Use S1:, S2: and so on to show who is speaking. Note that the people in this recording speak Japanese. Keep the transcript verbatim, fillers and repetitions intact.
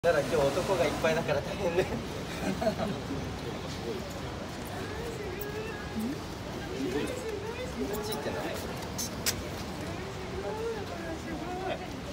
S1: だから今日男がいっぱいだから大変ね。こっち行ってない。